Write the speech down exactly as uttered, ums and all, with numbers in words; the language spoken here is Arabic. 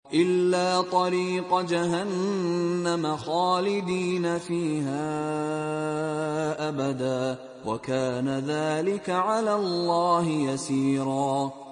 إلا طريق جهنم خالدين فيها أبدا، وكان ذلك على الله يسيرا.